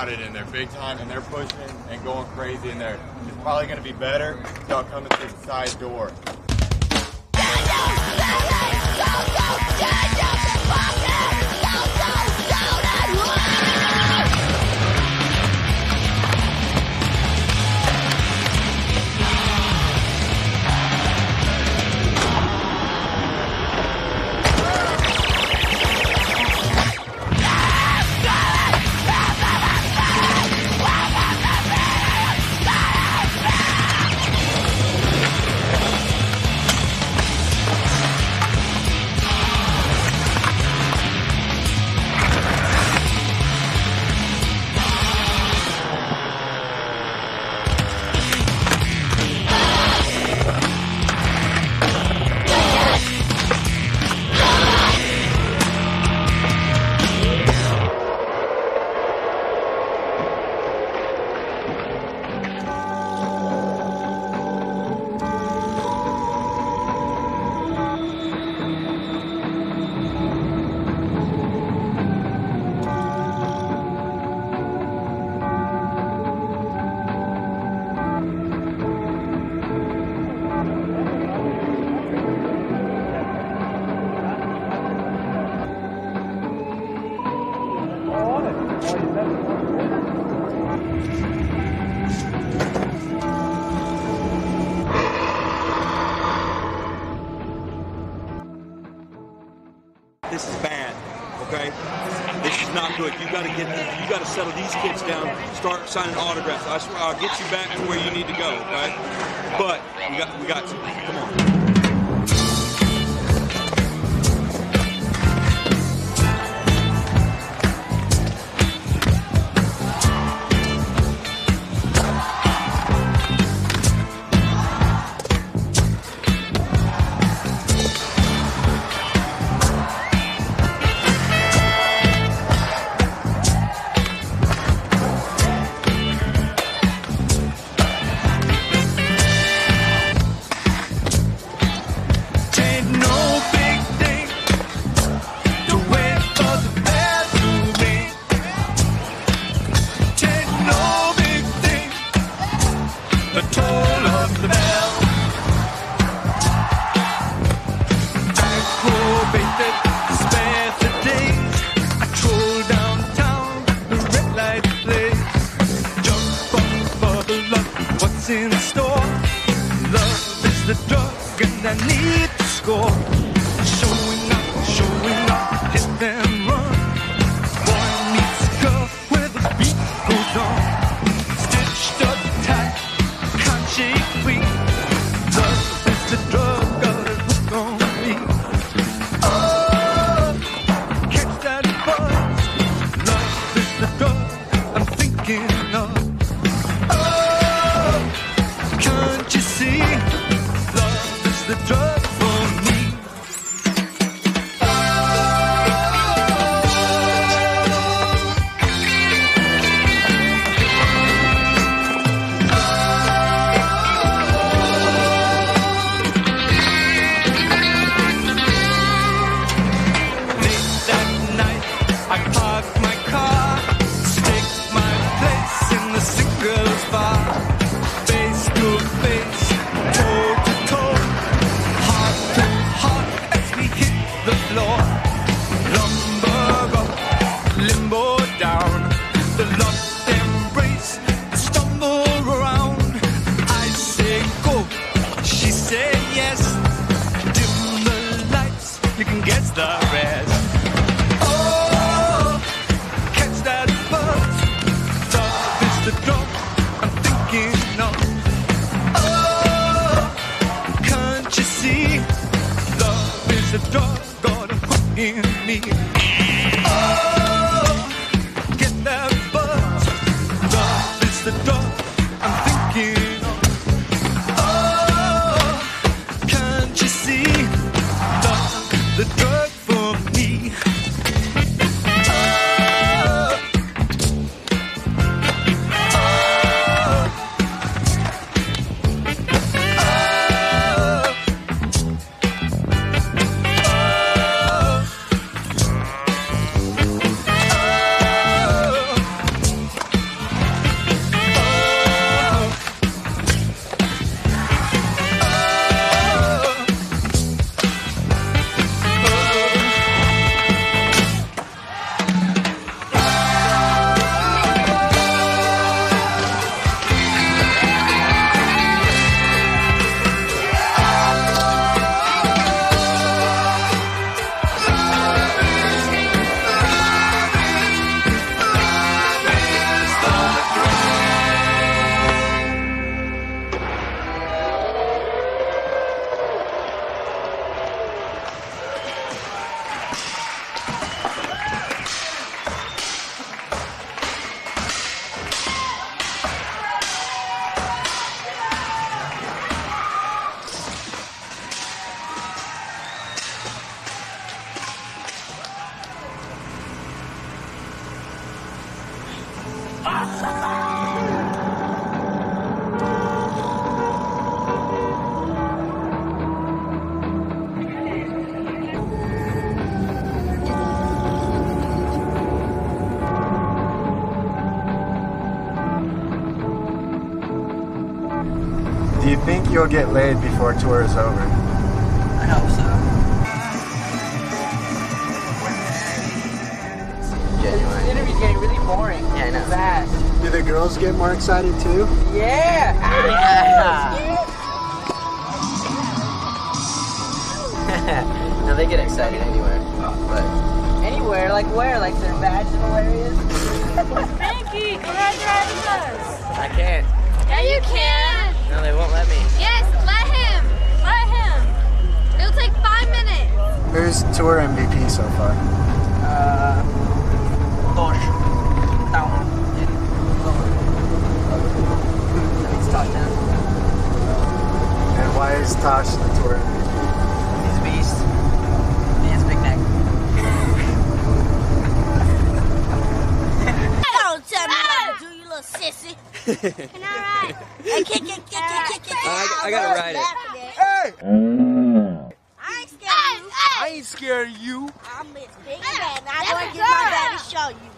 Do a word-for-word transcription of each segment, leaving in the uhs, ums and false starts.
crowded in there big time, and they're pushing and going crazy in there. It's probably going to be better without coming through the side door. This is bad, okay? This is not good. You got to get, you got to settle these kids down. Start signing autographs. I swear, I'll get you back to where you need to go, okay? But we got, we got to. Come on. In store, love is the drug, and I need to score. Showing up, showing up, hit and run. Boy meets girl where the beat goes on. Stitched up tight, can't shake free. Love is the drug, got a hook on me. Oh, catch that buzz. Love is the drug I'm thinking of. The drug for me. think you'll get laid before tour is over. I hope so. Genuine. This interview's getting really boring. Yeah, I know. Fast. Do the girls get more excited too? Yeah! No, they get excited anywhere. But Anywhere? Like where? Like their vaginal areas? Frankie, go ahead drive us. I can't. Yeah, you can. No, they won't let me. Yes, let him. Let him. It'll take five minutes. Who's tour M V P so far? Uh, Tosh. Down. It's Tosh now. And why is Tosh the tour M V P? He's a beast. He has a big neck. Don't tell me what to do, you little sissy. Can I ride? Hey, kick, kick, kick, kick, kick, kick. I, I gotta ride it. Hey! I ain't scared of you. I ain't scared of you. I'm Miss Big and Bad, and I'm going to get my daddy to show you.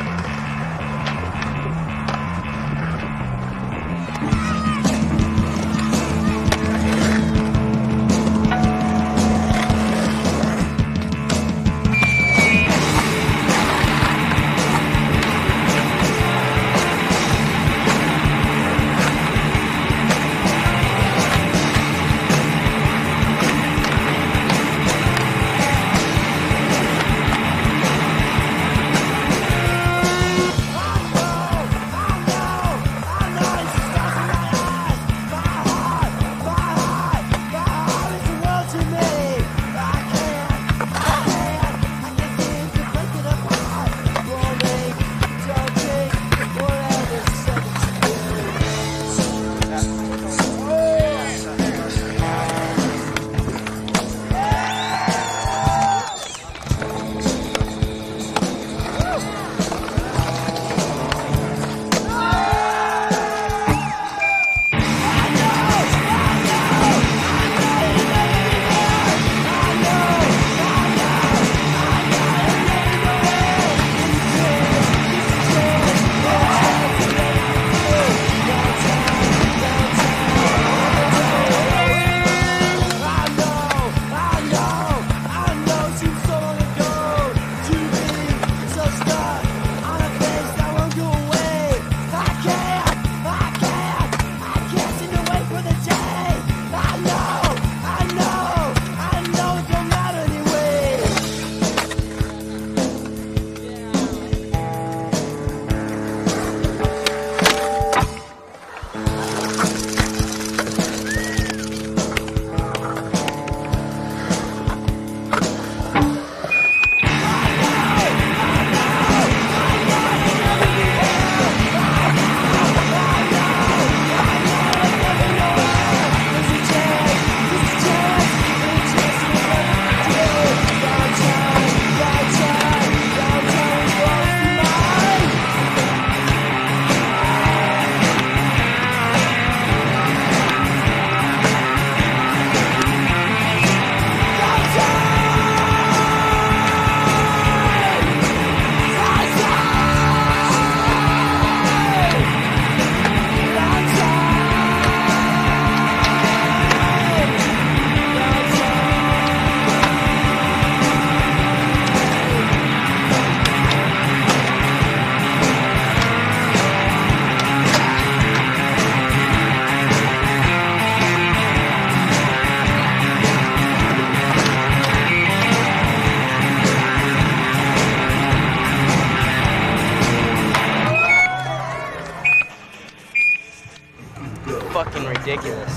Fucking ridiculous.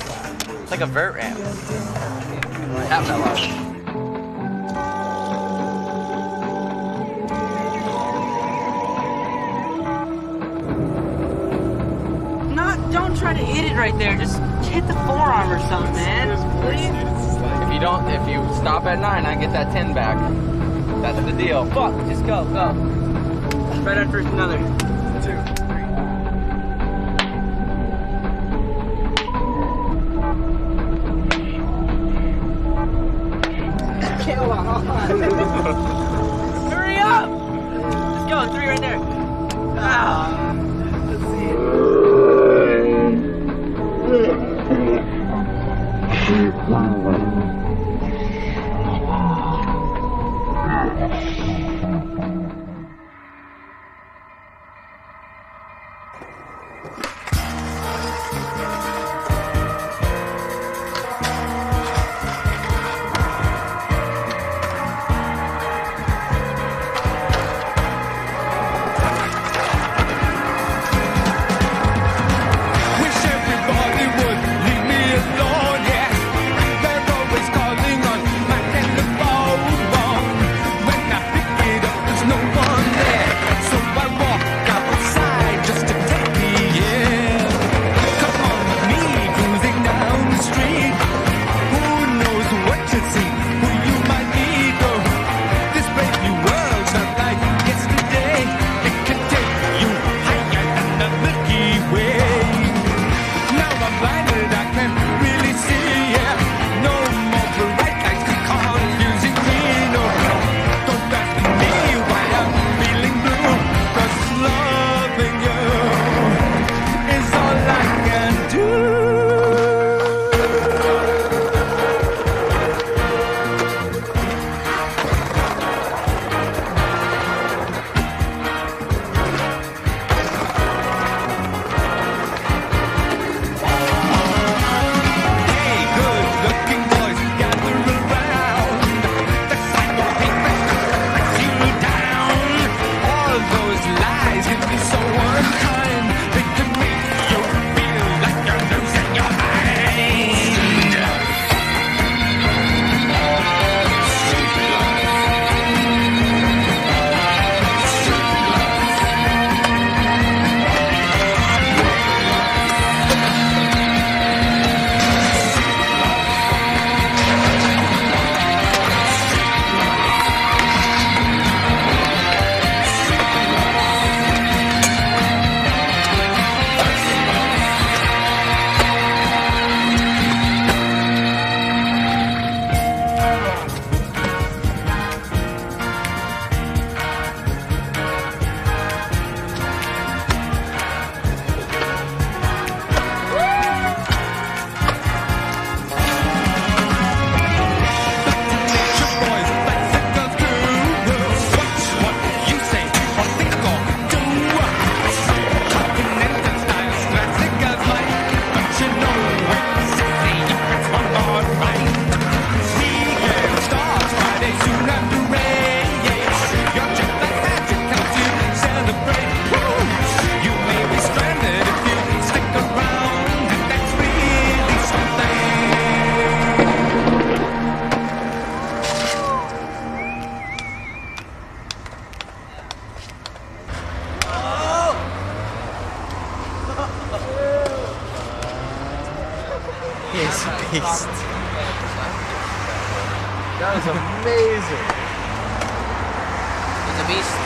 It's like a vert ramp. That fell off. Not, don't try to hit it right there. Just hit the forearm or something, man. Please. If you don't, if you stop at nine, I get that ten back. That's the deal. Fuck, just go, go. Right after another. Two, three. Come on. Hurry up! Let's go, three right there. Ah. Let's see. He's a beast. That was amazing. He's a beast.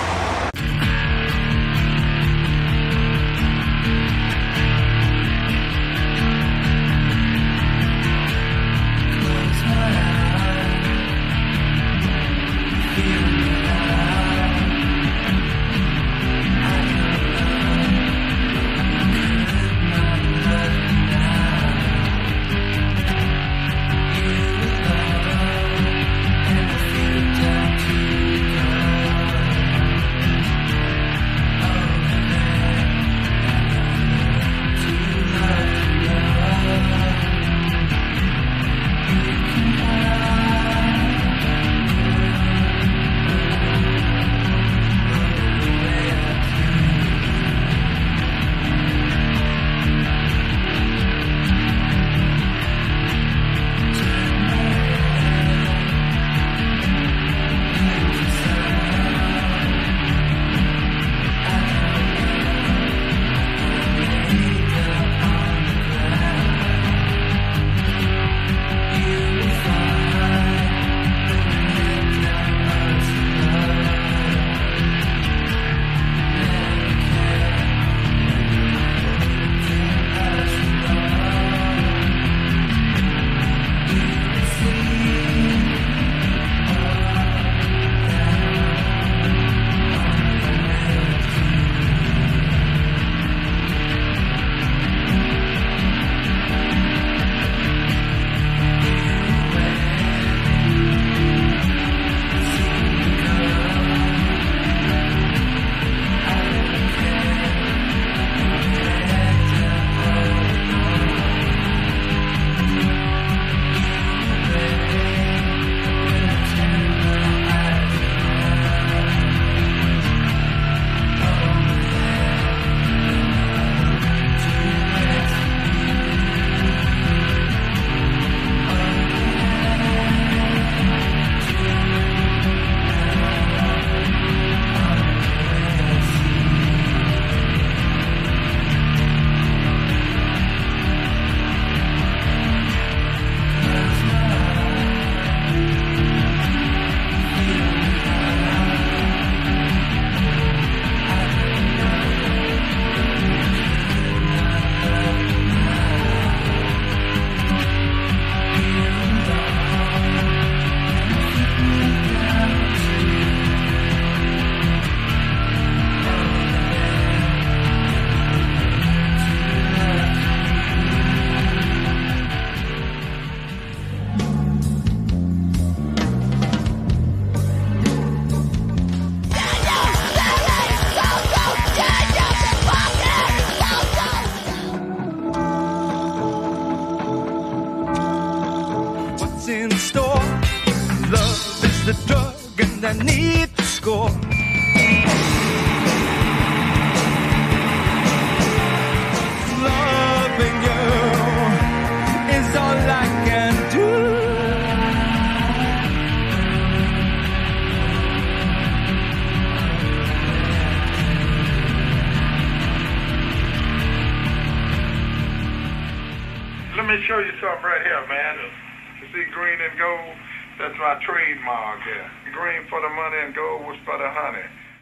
and I need to score. Loving you is all I can do. Let me show you something right here, man. You see green and gold? That's my trademark here. Green for the money and gold was for the honey.